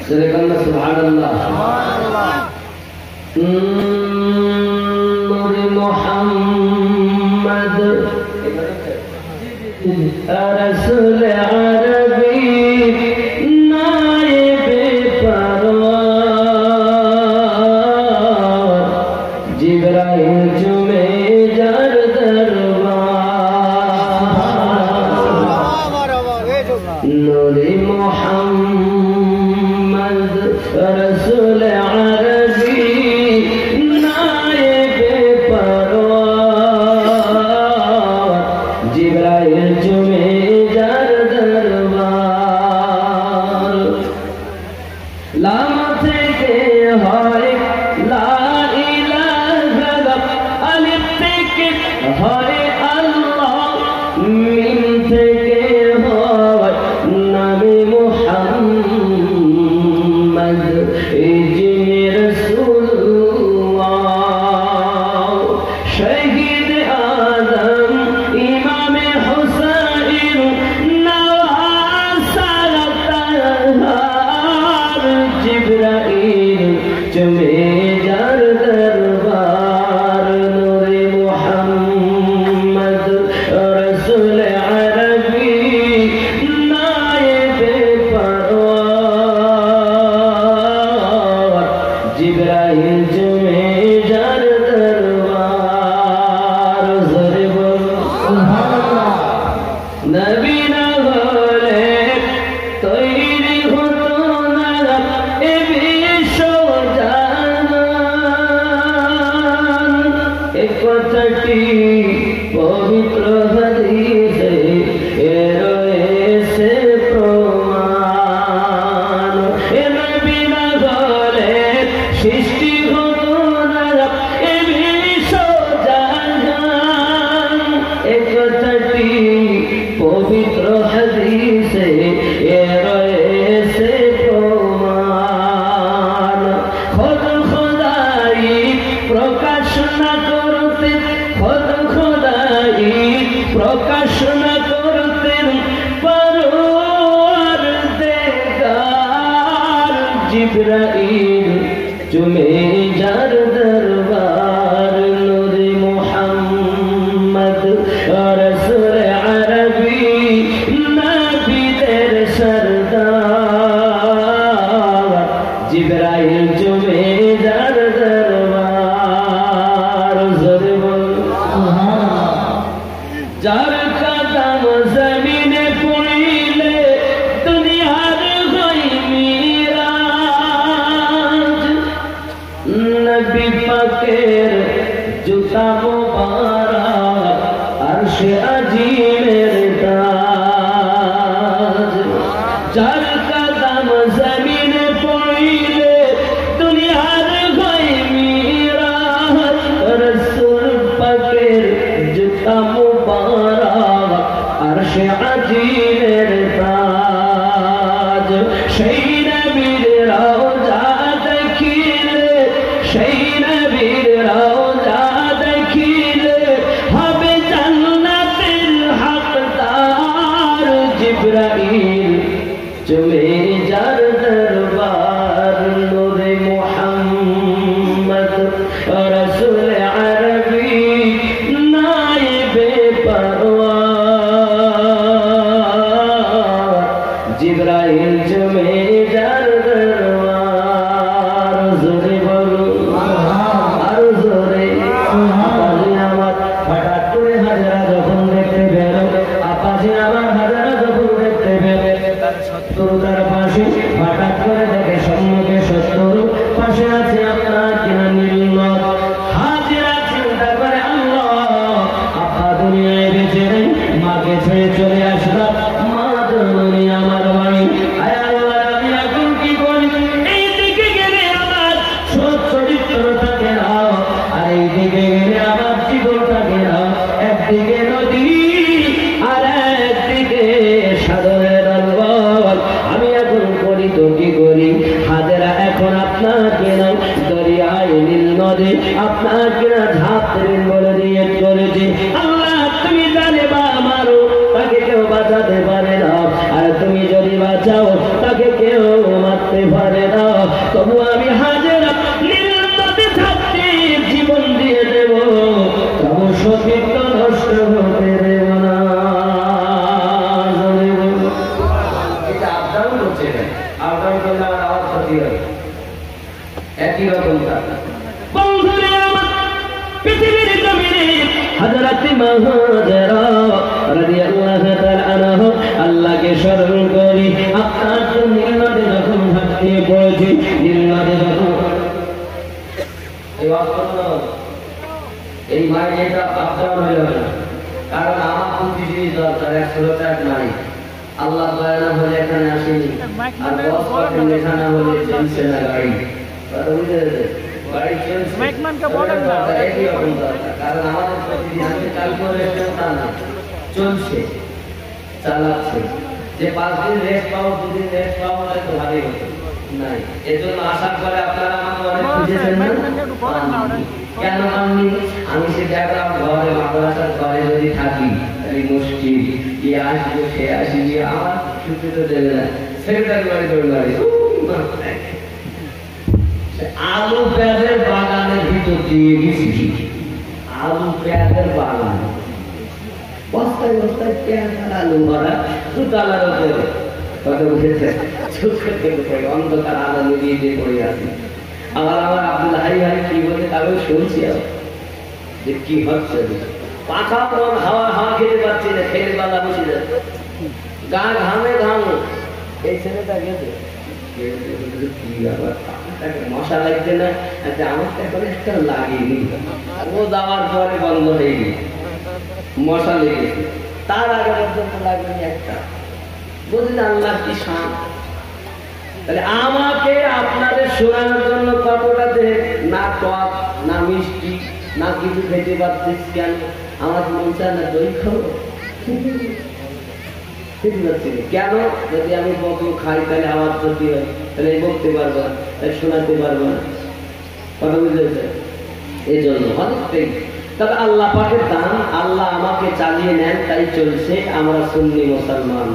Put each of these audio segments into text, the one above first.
Silakan subhanallah. Nur Muhammad Rasul Arabi naib parwar Jibril jume jar darbar Nur Muhammad Rasul Arabi naib parwar Jibril jume jar darbar Lama theke hoy la ilaha alif theke hoy Allah mim theke hoy nabi Muhammad ijni Rasulullah shahid Adam imam Husain Jibril jume jar darbar Nur Muhammad Rasul Arabi naib parwar Jibril jume jar darbar zore bol subhanallah nabi na hole তৈরি হতো না এ বিশ্ব জাহান এ কথাটি পবিত্র হাদিসে রয়েছে প্রমাণ এ নবী না হলে সৃষ্টি হতো না এ বিশ্ব জাহান এ কথাটি পবিত্র হাদিসে রয়েছে প্রমাণ খোদ খোদাই প্রকাশ না করতে খোদ খোদাই প্রকাশ না করতেন পরওয়ারদিগার জিবরাইল জুমে jar দরবার নূর মুহাম্মদ রাসূল আরবি নবীদের সরদার জিবরাইল জুমে jar দরবার জোরে বল সুবহানাল্লাহ যার কদম জমিনে পড়িলে দুনিয়ার হয় মিরাজ নবী পাকের জুতা মুবারক আরশে আজিমের তাজ যার কদম জমিনে পড়িলে দুনিয়ার হয় মিরাজ রাসূল পাকের জুতা মুবারক আরশে আজিমের তাজ সেই নবীর রওজা দেখিলে সেই নবীর রওজা দেখিলে হবে জান্নাতের হকদার জিবরাইল জুমে jar দরবার নূর মুহাম্মদ রাসূল আরবি নাইব পারওয়ার জিবরাইল জুমে jar দরবার জোরে বলো আর জোরে আপাজি আমার হঠাৎ করে হাজরা যখন দেখতে পেল আপাজি আমার হাজরা যখন দেখতে পেল তার শত্রুতার পাশে হঠাৎ করে দেখে সম্মুখে শত্রু পাশে আছে আপনার কিনা নীলনদ হাজরা চিন্তা করে আল্লাহ আপা দুনিয়ায় বেঁচে নেই মাকে ছেড়ে চলে আসলাম মা জননী আমার বাড়ি আয় আল্লাহ আমি এখন কি করি এইদিকে গেলে আমার সৎ চরিত্র থাকে না আর এইদিকে গেলে আমার জীবন থাকে না একদিকে নদী আর একদিকে সাগরের অনবল আমি এখন করি তো কি করি হাজরা এখন আপনাকে না দরিয়ায় নীল নদে আপনাকে না ঝাঁপ দেবেন বলে দিয়ে চলেছি আল্লাহ তুমি জানে বা আমারও তাকে কেউ বাঁচাতে পারে না আর তুমি যদি বাঁচাও তাকে কেউ মারতে পারে করছে কেন? আপ ডাউন করলে আমার আওয়াজ ক্ষতি হবে। একই রকম বন্ধুরে আমার পৃথিবীর জমিনে হযরত হাজেরা রাদিয়াল্লাহু তাআলা আনহা আল্লাহকে স্মরণ করি। আপনার জন্য নীলনদে যখন ঝাঁপিয়ে পড়েছি, নীলনদে যখন এই মায়ের এটা আপনার হইল না, কারণ আমার প্রতিদিনই দরকার। 100 নাই, আল্লাহ দয়া না হলে এখানে আসেনি, আর বস পাঠান লেখা না হলে চলছে না গাড়ি। কথা বুঝতে পেরেছে? গাড়ি চলছে, একই রকম দরকার। কারণ আমাদের প্রতিদিন আমি কাল করে তা না, চলছে, চালাচ্ছে। যে 5 দিন রেস্ট পাবো, 2 দিন রেস্ট পাবো, তো ভালোই হতো নাই। এজন্য আশা করে আপনারা আমাকে অনেক খুঁজেছেন না, কেন মাননি? আমি সে দেখলাম ঘরে মাদ্রাসার ঘরে যদি থাকি, তাহলে মুশকিল, কি আসবে সে আসবে, আমার ছুটি তো দেবে না। সেক্রেটারি বাড়ি তোর বাড়ি আলু পেঁয়াজের বাগানের ভিতর দিয়ে গেছি, আলু পেঁয়াজের বাগান, বস্তায় বস্তায় পেঁয়াজ আর আলু ভরা, দুতলার উপরে। কথা বুঝেছে? অন্ধকার আলো নিভিয়ে দিয়ে পড়ে আসি। আমার আব্দুল হাই ভাই কি বলে তাহলে শুনছি যে কি হচ্ছে, পাখা পন হাওয়া হাওয়া খেতে পারছি না, ফের বালা বসে যাচ্ছে, গা ঘামে ঘাম। এই ছেলেটা গেছে কি ব্যাপার, মশা লাগছে না? আচ্ছা আমার তো এখন একটা লাগেনি, ও যাওয়ার পরে বন্ধ হয়ে গেছে, মশা লেগেছে। তার আগে পর্যন্ত লাগেনি একটা। বুঝলেন আল্লাহ কি শান। তাহলে আমাকে আপনাদের শোনানোর জন্য কতটা না টক না মিষ্টি না কিছু খেতে পারছিস কেন? আমার মন চায় না দই খাবো, খেতে পারছি না কেন? যদি আমি বকু খাই তাহলে আমার ক্ষতি হয়, তাহলে বকতে পারবো না, তাহলে শোনাতে পারবো না। কথা বুঝেছে? এই জন্য অনেকটাই। তবে আল্লাহ পাকের দান, আল্লাহ আমাকে চালিয়ে নেন, তাই চলছে। আমরা সুন্নি মুসলমান।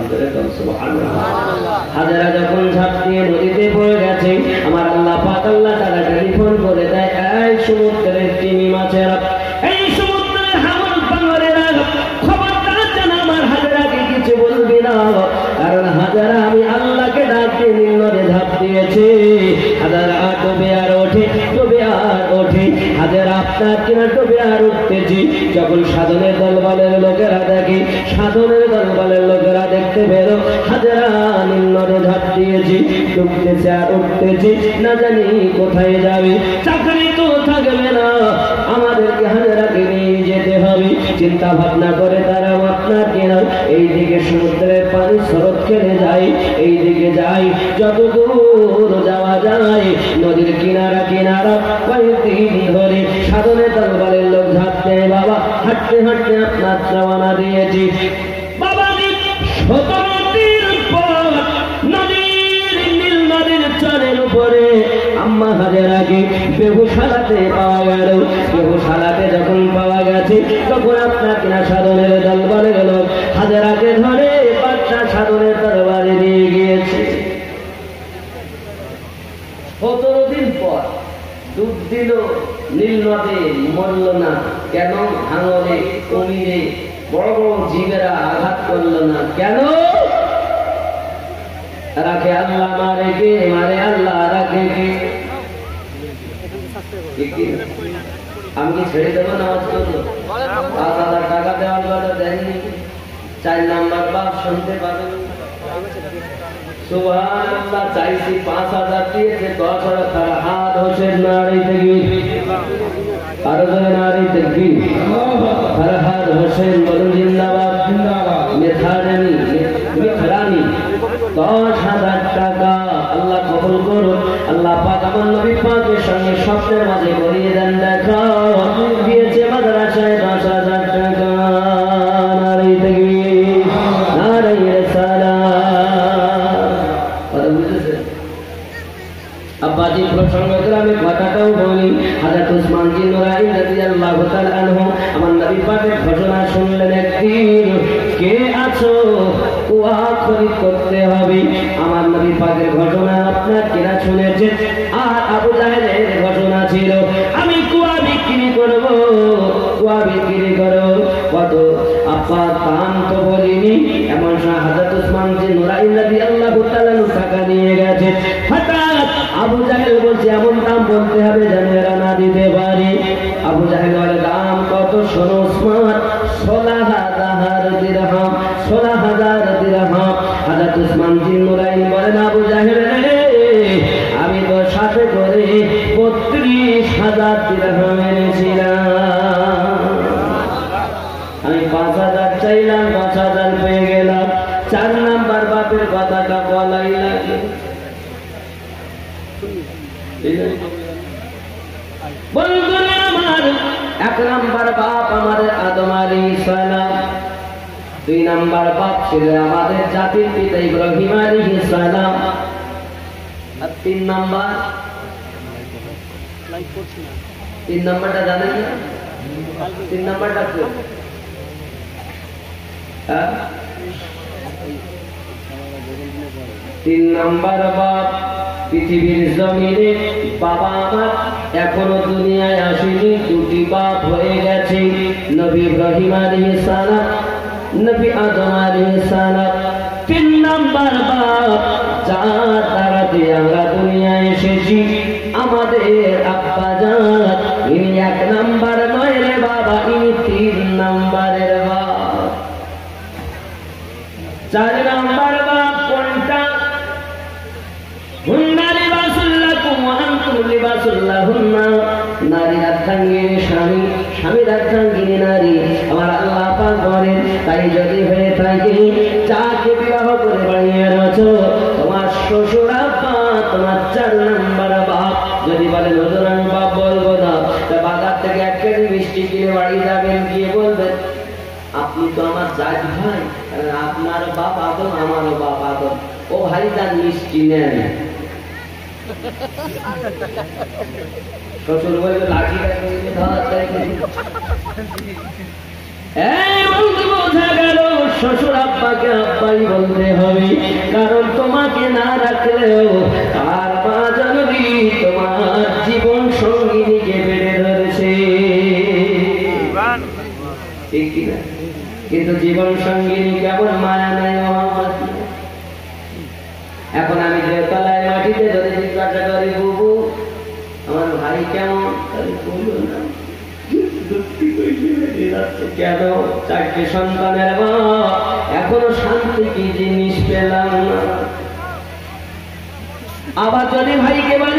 হাজেরা যখন ঝাঁপ দিয়ে নদীতে পড়ে গেছে, আমার আল্লাহ পাক আল্লাহ তারা টেলিফোন করে দেয়, এই সমুদ্রের তিমি মাছেরা, এই সমুদ্রের হাঙর পাঙরেরা, খবরদার যেন আমার হাজেরাকে কিছু বলবি না, কারণ হাজেরা আমি আল্লাহকে ডাক দিয়ে নীলনদে ঝাঁপ দিয়েছে। হাজেরা ডুবে আর ওঠে, ডুবে আর ওঠে, হাজেরা আপনার কিনা ডুবে আর উঠতেছি। যখন সাধনের দলবলের লোকেরা দেখে, সাধনের দলবলের লোকেরা দেখতে বেরো হাজেরা নীলনদে ঝাঁপ দিয়েছি, ডুবতেছে আর উঠতেছি, না জানি কোথায় যাবে, চাকরি তো থাকবে না, আমাদেরকে হাজেরাকে নিয়ে যেতে হবে। চিন্তা ভাবনা করে তারা আপনার কিনা এইদিকে সমুদ্রের পানি স্রোত খেলে যায়, এইদিকে যায়, যত দূর যাওয়া যায় নদীর কিনারা কিনারা কয়েকদিন ধরে সাধনের দলবলের লোক ঝাঁপ দেয়। বাবা হাঁটতে হাঁটতে আপনার রওনা দিয়েছি। বাবা 17 দিন পর নদীর নীল নদীর চরের উপরে আম্মা হাজেরাকে বেহুশালাতে পাওয়া গেল। বেহুশালাতে যখন পাওয়া গেছে, তখন আপনার কিনা সাধনের দলবলের লোক হাজেরাকে ধরে বাদশা সাধনের দরবারে নিয়ে গিয়েছে। 17 দিন পর ডুব দিল নীল নদে, মরল না কেন? হাঙরে কুমিরে বড় বড় জীবেরা আঘাত করল না কেন? রাখে আল্লাহ, মারে কে? মারে আল্লাহ, রাখে কে? আমি কি ছেড়ে দেবো নামাজ পড়বো? 5,000 টাকা দেওয়ার কথা দেননি, 4 নাম্বার বাপ শুনতে পাবেন। সুবহানাল্লাহ, চাইছি 5,000 দিয়েছে, 10,000 তার হাত হোসেন নারী তাকবীর, আরো জোরে নারী তাকবীর, ফরহাদ হোসেন বলুন জিন্দাবাদ, মেথারানি, মেথারানি 10,000 টাকা আল্লাহ কবুল করুন। আল্লাহ পাক আমার নবী পাকের সঙ্গে স্বপ্নের মাঝে করিয়ে দেন দেখা, দিয়েছে মাদ্রাসায় 10,000 টাকা। নারী তাকবীর, নারী রিসালাত। কথা বুঝেছেন? আব্বাজি প্রসঙ্গ করে আমি কথাটাও বলি। হযরত উসমান জি নুরাইন রাদিয়াল্লাহু তাআলা আনহু আমার নবী পাকের ঘোষণা শুনলেন, একদিন কে আছো কুয়া খরিদ করতে হবে। আমার নবী পাকের ঘোষণা আপনার কেনা শুনেছে, আর আবু জাহেলের ঘোষণা ছিল আমি কুয়া বিক্রি করব, কুয়া বিক্রি করব। কত আপা দাম তো বলিনি, এমন হযরত উসমান জি নুরাইন রাদিয়াল্লাহু তাআলা বন্ধুরা আমার, 1 নাম্বার বাপ আমাদের আদম আলাইহিস সালাম, 2 নাম্বার বাপ ছিলেন আমাদের জাতির পিতা ইব্রাহিম আলাইহিস সালাম, আর 3 নাম্বারটা জানেন না? 3 নাম্বারটা কি? 3 নাম্বার বাপ পৃথিবীর জমিনে বাবা আমার এখনো দুনিয়ায় আসেনি, 2টি বাপ হয়ে গেছে, নবী ইব্রাহিম আলাইহিস সালাম, নবী আদম আলাইহিস সালাম। 3 নাম্বার বাপ যার দ্বারা দিয়ে আমরা দুনিয়ায় এসেছি, আমাদের আব্বা জান, ইনি 1 নাম্বার নয় রে বাবা, ইনি 3 নাম্বারের বাপ। 4 নাম্বার বাপ কোনটা? নারীর অর্ধাঙ্গিনী স্বামী, স্বামীর অর্ধাঙ্গিনী নারী। আমার আল্লাহ পাক বলেন, তাই যদি হয়ে থাকে যাকে বিবাহ করে বাড়িয়ে এনেছো তোমার শ্বশুর আব্বা তোমার 4 নাম্বার বাপ। যদি বলেন হুজুর আমি বাপ বলবো না, তা বাজার থেকে 1 কেজি মিষ্টি কিনে বাড়ি যাবেন, গিয়ে বলবেন আপনি তো আমার জাত ভাই, আপনার বাপ আদম আমারও বাপ আদম, ও ভাই যান মিষ্টি নেন। শ্বশুর বলবে লাঠি বোঝা গেল শ্বশুর আব্বাকে আব্বাই বলতে হবে, কারণ তোমাকে না রাখলেও তার মা জানবি তোমার জীবন সঙ্গিনীকে বেড়ে ধরেছে, ঠিক কিনা? কিন্তু জীবন সঙ্গিনী কেমন মায়া নাই। এখন আমি দেওতলায় মাটিতে যদি জিজ্ঞাসা করি বুবু আমার ভাই কেমন, বললো না কেন? 4টে সন্তানের বাপ, এখনো শান্তি কি জিনিস পেলাম না। আবার যদি ভাইকে